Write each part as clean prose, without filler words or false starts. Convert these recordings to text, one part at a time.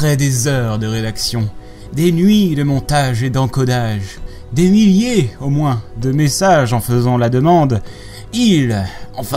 Après des heures de rédaction, des nuits de montage et d'encodage, des milliers au moins de messages en faisant la demande, elle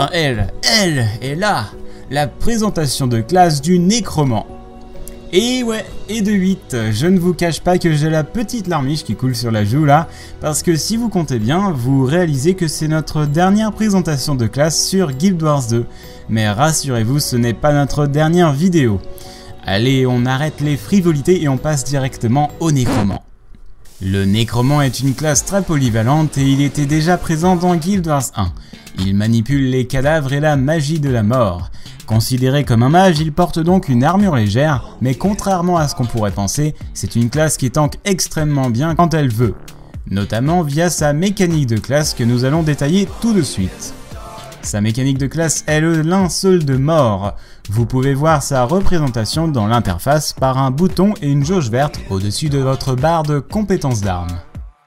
est là, la présentation de classe du nécromant. Et ouais, et de 8, je ne vous cache pas que j'ai la petite larmiche qui coule sur la joue là, parce que si vous comptez bien, vous réalisez que c'est notre dernière présentation de classe sur Guild Wars 2. Mais rassurez-vous, ce n'est pas notre dernière vidéo. Allez, on arrête les frivolités et on passe directement au nécromant. Le nécromant est une classe très polyvalente et il était déjà présent dans Guild Wars 1. Il manipule les cadavres et la magie de la mort. Considéré comme un mage, il porte donc une armure légère, mais contrairement à ce qu'on pourrait penser, c'est une classe qui tank extrêmement bien quand elle veut, notamment via sa mécanique de classe que nous allons détailler tout de suite. Sa mécanique de classe est le linceul de mort. Vous pouvez voir sa représentation dans l'interface par un bouton et une jauge verte au-dessus de votre barre de compétences d'armes.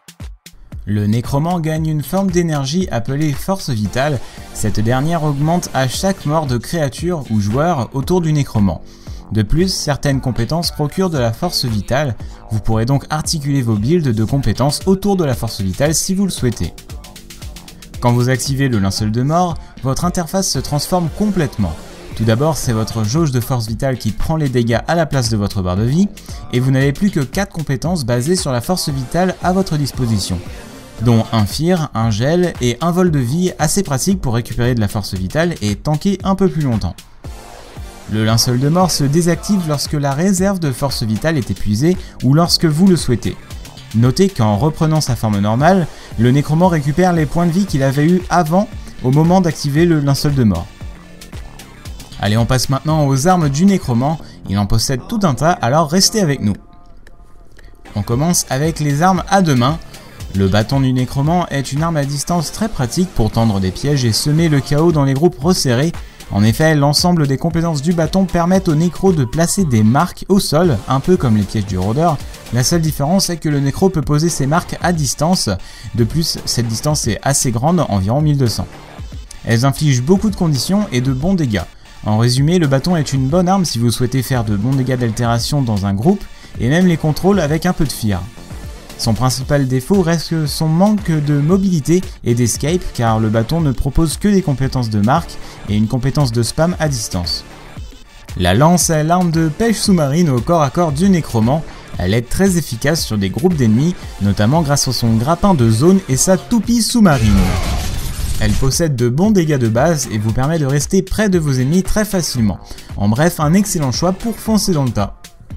Le nécromant gagne une forme d'énergie appelée force vitale. Cette dernière augmente à chaque mort de créature ou joueur autour du nécromant. De plus, certaines compétences procurent de la force vitale. Vous pourrez donc articuler vos builds de compétences autour de la force vitale si vous le souhaitez. Quand vous activez le linceul de mort, votre interface se transforme complètement. Tout d'abord, c'est votre jauge de force vitale qui prend les dégâts à la place de votre barre de vie, et vous n'avez plus que 4 compétences basées sur la force vitale à votre disposition, dont un fear, un gel et un vol de vie assez pratique pour récupérer de la force vitale et tanker un peu plus longtemps. Le linceul de mort se désactive lorsque la réserve de force vitale est épuisée ou lorsque vous le souhaitez. Notez qu'en reprenant sa forme normale, le nécromant récupère les points de vie qu'il avait eu avant au moment d'activer le linceul de mort. Allez, on passe maintenant aux armes du nécromant, il en possède tout un tas, alors restez avec nous. On commence avec les armes à deux mains. Le bâton du nécromant est une arme à distance très pratique pour tendre des pièges et semer le chaos dans les groupes resserrés. En effet, l'ensemble des compétences du bâton permettent au nécro de placer des marques au sol, un peu comme les pièges du rôdeur. La seule différence est que le nécro peut poser ses marques à distance. De plus, cette distance est assez grande, environ 1200. Elles infligent beaucoup de conditions et de bons dégâts. En résumé, le bâton est une bonne arme si vous souhaitez faire de bons dégâts d'altération dans un groupe, et même les contrôles avec un peu de fear. Son principal défaut reste son manque de mobilité et d'escape car le bâton ne propose que des compétences de marque et une compétence de spam à distance. La lance est l'arme de pêche sous-marine au corps à corps du nécromant. Elle est très efficace sur des groupes d'ennemis, notamment grâce à son grappin de zone et sa toupie sous-marine. Elle possède de bons dégâts de base et vous permet de rester près de vos ennemis très facilement. En bref, un excellent choix pour foncer dans le tas.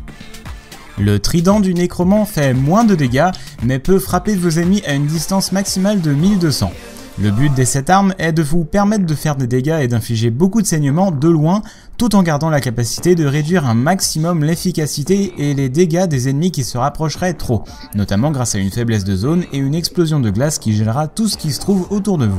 Le trident du nécromant fait moins de dégâts, mais peut frapper vos ennemis à une distance maximale de 1200. Le but de cette arme est de vous permettre de faire des dégâts et d'infliger beaucoup de saignements de loin, tout en gardant la capacité de réduire un maximum l'efficacité et les dégâts des ennemis qui se rapprocheraient trop, notamment grâce à une faiblesse de zone et une explosion de glace qui gèlera tout ce qui se trouve autour de vous.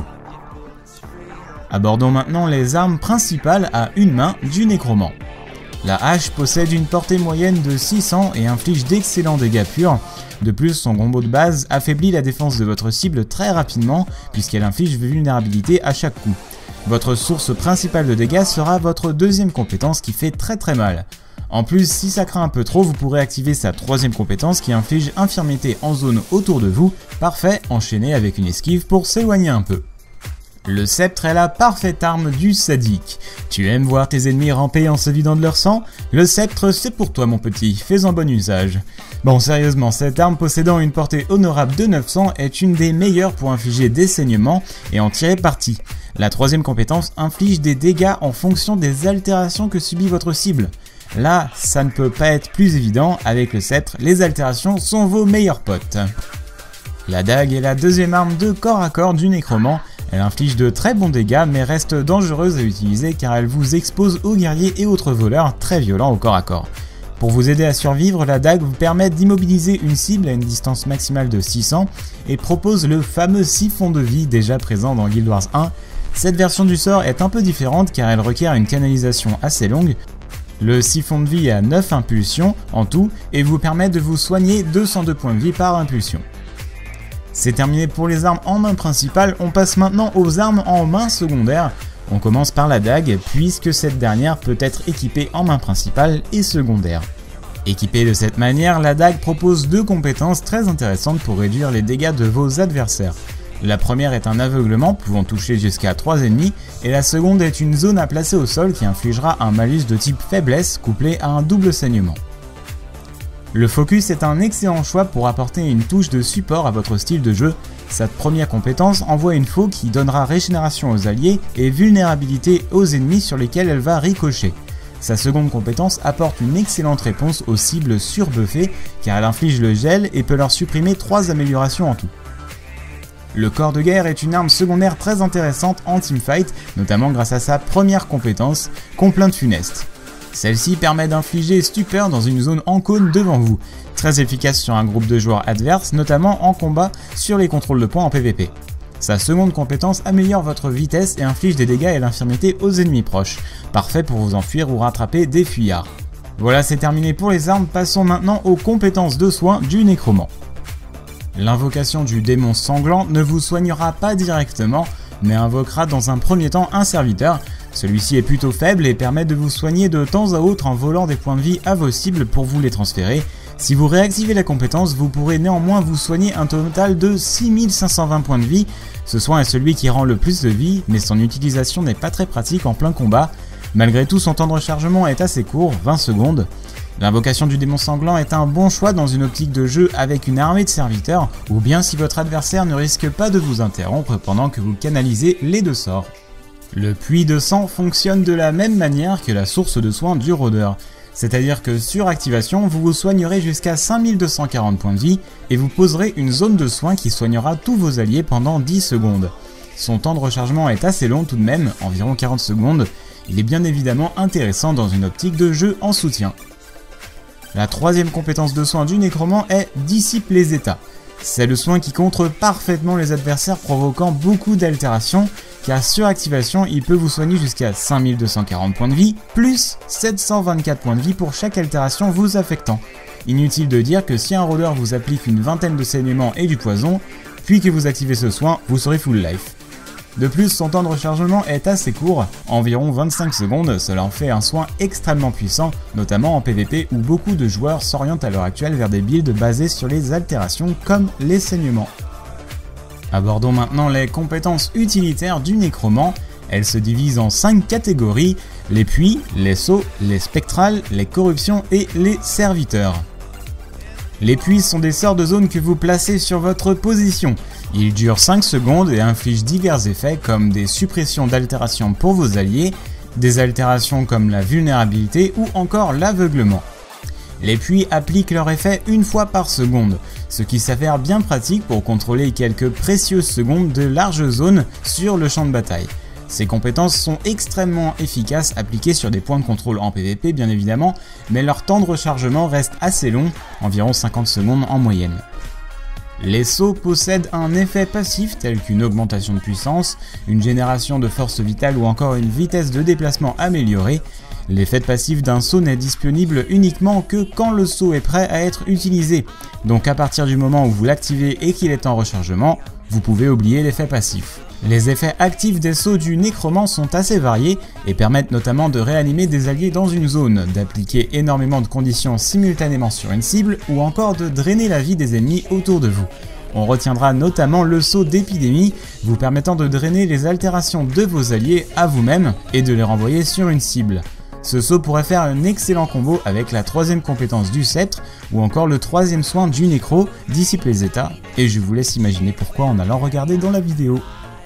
Abordons maintenant les armes principales à une main du nécromant. La hache possède une portée moyenne de 600 et inflige d'excellents dégâts purs. De plus, son combo de base affaiblit la défense de votre cible très rapidement puisqu'elle inflige vulnérabilité à chaque coup. Votre source principale de dégâts sera votre deuxième compétence qui fait très mal. En plus, si ça craint un peu trop, vous pourrez activer sa troisième compétence qui inflige infirmité en zone autour de vous. Parfait, enchaîné avec une esquive pour s'éloigner un peu. Le sceptre est la parfaite arme du sadique. Tu aimes voir tes ennemis ramper en se vidant de leur sang? Le sceptre c'est pour toi mon petit, fais-en bon usage. Bon sérieusement, cette arme possédant une portée honorable de 900 est une des meilleures pour infliger des saignements et en tirer parti. La troisième compétence inflige des dégâts en fonction des altérations que subit votre cible. Là, ça ne peut pas être plus évident, avec le sceptre, les altérations sont vos meilleurs potes. La dague est la deuxième arme de corps à corps du nécromant. Elle inflige de très bons dégâts mais reste dangereuse à utiliser car elle vous expose aux guerriers et autres voleurs très violents au corps à corps. Pour vous aider à survivre, la dague vous permet d'immobiliser une cible à une distance maximale de 600 et propose le fameux siphon de vie déjà présent dans Guild Wars 1. Cette version du sort est un peu différente car elle requiert une canalisation assez longue. Le siphon de vie a 9 impulsions en tout et vous permet de vous soigner 202 points de vie par impulsion. C'est terminé pour les armes en main principale, on passe maintenant aux armes en main secondaire. On commence par la dague, puisque cette dernière peut être équipée en main principale et secondaire. Équipée de cette manière, la dague propose deux compétences très intéressantes pour réduire les dégâts de vos adversaires. La première est un aveuglement pouvant toucher jusqu'à 3 ennemis, et la seconde est une zone à placer au sol qui infligera un malus de type faiblesse couplé à un double saignement. Le focus est un excellent choix pour apporter une touche de support à votre style de jeu. Sa première compétence envoie une faux qui donnera régénération aux alliés et vulnérabilité aux ennemis sur lesquels elle va ricocher. Sa seconde compétence apporte une excellente réponse aux cibles surbuffées car elle inflige le gel et peut leur supprimer 3 améliorations en tout. Le corps de guerre est une arme secondaire très intéressante en teamfight, notamment grâce à sa première compétence, Complainte funeste. Celle-ci permet d'infliger stupeur dans une zone en cône devant vous, très efficace sur un groupe de joueurs adverses, notamment en combat sur les contrôles de points en PvP. Sa seconde compétence améliore votre vitesse et inflige des dégâts et l'infirmité aux ennemis proches, parfait pour vous enfuir ou rattraper des fuyards. Voilà, c'est terminé pour les armes, passons maintenant aux compétences de soins du nécromant. L'invocation du démon sanglant ne vous soignera pas directement, mais invoquera dans un premier temps un serviteur. Celui-ci est plutôt faible et permet de vous soigner de temps à autre en volant des points de vie à vos cibles pour vous les transférer. Si vous réactivez la compétence, vous pourrez néanmoins vous soigner un total de 6520 points de vie. Ce soin est celui qui rend le plus de vie, mais son utilisation n'est pas très pratique en plein combat. Malgré tout, son temps de rechargement est assez court, 20 secondes. L'invocation du démon sanglant est un bon choix dans une optique de jeu avec une armée de serviteurs, ou bien si votre adversaire ne risque pas de vous interrompre pendant que vous canalisez les deux sorts. Le puits de sang fonctionne de la même manière que la source de soins du rôdeur. C'est-à-dire que sur activation, vous vous soignerez jusqu'à 5240 points de vie et vous poserez une zone de soins qui soignera tous vos alliés pendant 10 secondes. Son temps de rechargement est assez long tout de même, environ 40 secondes. Il est bien évidemment intéressant dans une optique de jeu en soutien. La troisième compétence de soin du nécromant est Dissipe les états. C'est le soin qui contre parfaitement les adversaires provoquant beaucoup d'altérations, car sur activation, il peut vous soigner jusqu'à 5240 points de vie, plus 724 points de vie pour chaque altération vous affectant. Inutile de dire que si un rôdeur vous applique une vingtaine de saignements et du poison, puis que vous activez ce soin, vous serez full life. De plus, son temps de rechargement est assez court, environ 25 secondes, cela en fait un soin extrêmement puissant, notamment en PvP où beaucoup de joueurs s'orientent à l'heure actuelle vers des builds basés sur les altérations comme les saignements. Abordons maintenant les compétences utilitaires du nécromant. Elles se divisent en 5 catégories, les puits, les sceaux, les spectrales, les corruptions et les serviteurs. Les puits sont des sorts de zone que vous placez sur votre position. Ils durent 5 secondes et infligent divers effets comme des suppressions d'altérations pour vos alliés, des altérations comme la vulnérabilité ou encore l'aveuglement. Les puits appliquent leur effet une fois par seconde, ce qui s'avère bien pratique pour contrôler quelques précieuses secondes de larges zones sur le champ de bataille. Ces compétences sont extrêmement efficaces appliquées sur des points de contrôle en PvP bien évidemment, mais leur temps de rechargement reste assez long, environ 50 secondes en moyenne. Les sceaux possèdent un effet passif tel qu'une augmentation de puissance, une génération de force vitale ou encore une vitesse de déplacement améliorée. L'effet passif d'un sceau n'est disponible uniquement que quand le sceau est prêt à être utilisé, donc à partir du moment où vous l'activez et qu'il est en rechargement, vous pouvez oublier l'effet passif. Les effets actifs des sceaux du nécromant sont assez variés et permettent notamment de réanimer des alliés dans une zone, d'appliquer énormément de conditions simultanément sur une cible ou encore de drainer la vie des ennemis autour de vous. On retiendra notamment le sceau d'épidémie, vous permettant de drainer les altérations de vos alliés à vous-même et de les renvoyer sur une cible. Ce sceau pourrait faire un excellent combo avec la troisième compétence du sceptre ou encore le troisième soin du nécro, Dissipe les états, et je vous laisse imaginer pourquoi en allant regarder dans la vidéo.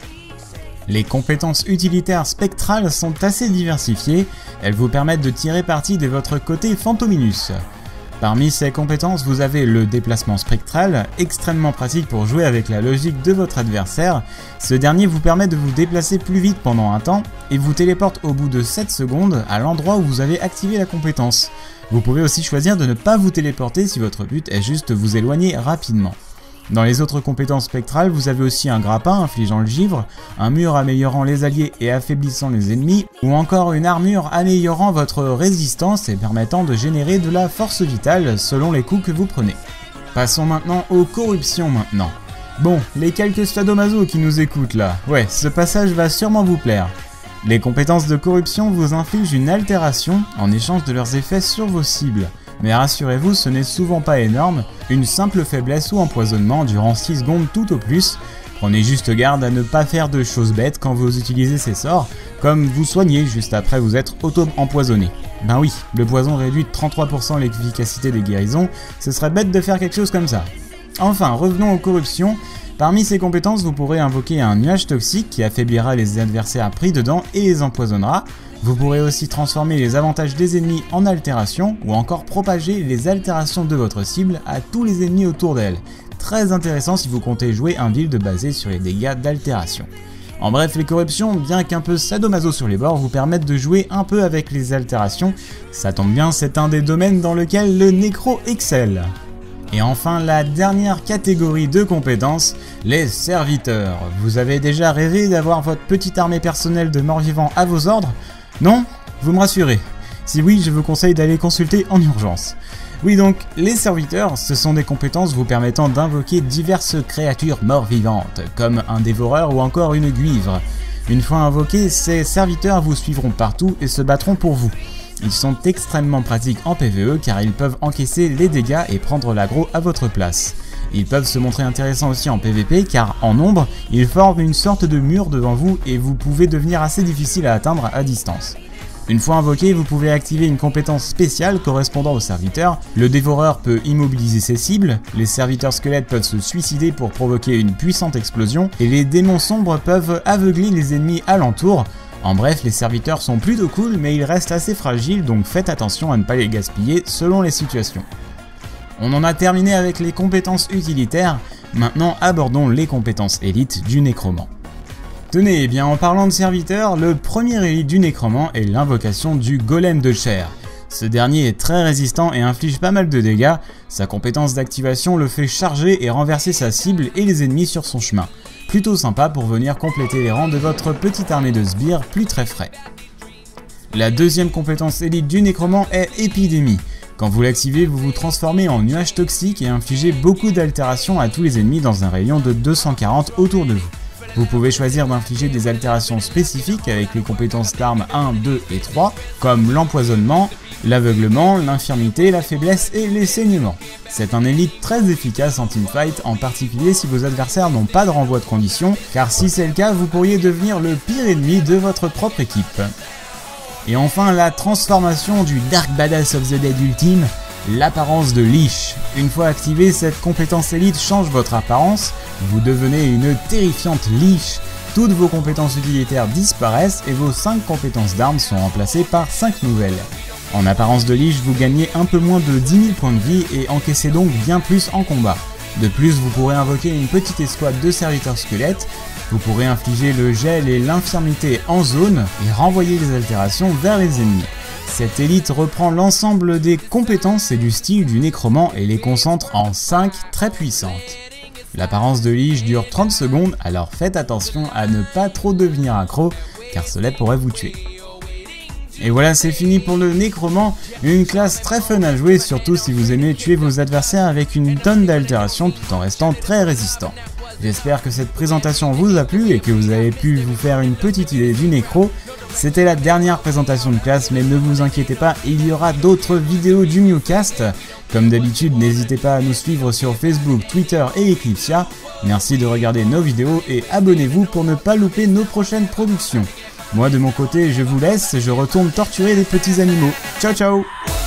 Les compétences utilitaires spectrales sont assez diversifiées, elles vous permettent de tirer parti de votre côté Fantominus. Parmi ces compétences, vous avez le déplacement spectral, extrêmement pratique pour jouer avec la logique de votre adversaire. Ce dernier vous permet de vous déplacer plus vite pendant un temps et vous téléporte au bout de 7 secondes à l'endroit où vous avez activé la compétence. Vous pouvez aussi choisir de ne pas vous téléporter si votre but est juste de vous éloigner rapidement. Dans les autres compétences spectrales, vous avez aussi un grappin infligeant le givre, un mur améliorant les alliés et affaiblissant les ennemis, ou encore une armure améliorant votre résistance et permettant de générer de la force vitale selon les coups que vous prenez. Passons maintenant aux corruptions maintenant. Bon, les quelques sadomaso qui nous écoutent là, ouais, ce passage va sûrement vous plaire. Les compétences de corruption vous infligent une altération en échange de leurs effets sur vos cibles. mais rassurez-vous, ce n'est souvent pas énorme, une simple faiblesse ou empoisonnement durant 6 secondes tout au plus. Prenez juste garde à ne pas faire de choses bêtes quand vous utilisez ces sorts, comme vous soigner juste après vous être auto-empoisonné. Ben oui, le poison réduit de 33% l'efficacité des guérisons, ce serait bête de faire quelque chose comme ça. Enfin, revenons aux corruptions. Parmi ces compétences, vous pourrez invoquer un nuage toxique qui affaiblira les adversaires pris dedans et les empoisonnera. Vous pourrez aussi transformer les avantages des ennemis en altérations ou encore propager les altérations de votre cible à tous les ennemis autour d'elle. Très intéressant si vous comptez jouer un build basé sur les dégâts d'altération. En bref, les corruptions, bien qu'un peu sadomaso sur les bords, vous permettent de jouer un peu avec les altérations. Ça tombe bien, c'est un des domaines dans lequel le nécro excelle. Et enfin, la dernière catégorie de compétences, les serviteurs. Vous avez déjà rêvé d'avoir votre petite armée personnelle de morts-vivants à vos ordres? Non? Vous me rassurez. Si oui, je vous conseille d'aller consulter en urgence. Oui donc, les serviteurs, ce sont des compétences vous permettant d'invoquer diverses créatures mort-vivantes, comme un dévoreur ou encore une guivre. Une fois invoqués, ces serviteurs vous suivront partout et se battront pour vous. Ils sont extrêmement pratiques en PvE car ils peuvent encaisser les dégâts et prendre l'aggro à votre place. Ils peuvent se montrer intéressants aussi en PvP car en nombre, ils forment une sorte de mur devant vous et vous pouvez devenir assez difficile à atteindre à distance. Une fois invoqué, vous pouvez activer une compétence spéciale correspondant au serviteur. Le dévoreur peut immobiliser ses cibles, les serviteurs squelettes peuvent se suicider pour provoquer une puissante explosion, et les démons sombres peuvent aveugler les ennemis alentour. En bref, les serviteurs sont plutôt cool, mais ils restent assez fragiles, donc faites attention à ne pas les gaspiller selon les situations. On en a terminé avec les compétences utilitaires, maintenant abordons les compétences élites du nécromant. Tenez, eh bien en parlant de serviteurs, le premier élite du nécromant est l'invocation du golem de chair. Ce dernier est très résistant et inflige pas mal de dégâts, sa compétence d'activation le fait charger et renverser sa cible et les ennemis sur son chemin. Plutôt sympa pour venir compléter les rangs de votre petite armée de sbires plus très frais. La deuxième compétence élite du nécromant est épidémie. Quand vous l'activez, vous vous transformez en nuage toxique et infligez beaucoup d'altérations à tous les ennemis dans un rayon de 240 autour de vous. Vous pouvez choisir d'infliger des altérations spécifiques avec les compétences d'armes 1, 2 et 3, comme l'empoisonnement, l'aveuglement, l'infirmité, la faiblesse et les saignements. C'est un élite très efficace en teamfight, en particulier si vos adversaires n'ont pas de renvoi de conditions, car si c'est le cas, vous pourriez devenir le pire ennemi de votre propre équipe. Et enfin, la transformation du Dark Badass of the Dead Ultime, l'apparence de Lich. Une fois activée, cette compétence élite change votre apparence, vous devenez une terrifiante Lich. Toutes vos compétences utilitaires disparaissent et vos 5 compétences d'armes sont remplacées par 5 nouvelles. En apparence de Lich, vous gagnez un peu moins de 10 000 points de vie et encaissez donc bien plus en combat. De plus, vous pourrez invoquer une petite escouade de serviteurs squelettes, vous pourrez infliger le gel et l'infirmité en zone et renvoyer les altérations vers les ennemis. Cette élite reprend l'ensemble des compétences et du style du nécromant et les concentre en 5 très puissantes. L'apparence de Lich dure 30 secondes, alors faites attention à ne pas trop devenir accro, car cela pourrait vous tuer. Et voilà, c'est fini pour le nécromant, une classe très fun à jouer, surtout si vous aimez tuer vos adversaires avec une tonne d'altérations tout en restant très résistant. J'espère que cette présentation vous a plu et que vous avez pu vous faire une petite idée du nécro. C'était la dernière présentation de classe, mais ne vous inquiétez pas, il y aura d'autres vidéos du Newcast. Comme d'habitude, n'hésitez pas à nous suivre sur Facebook, Twitter et Eclipsia. Merci de regarder nos vidéos et abonnez-vous pour ne pas louper nos prochaines productions. Moi de mon côté, je vous laisse, je retourne torturer les petits animaux. Ciao ciao!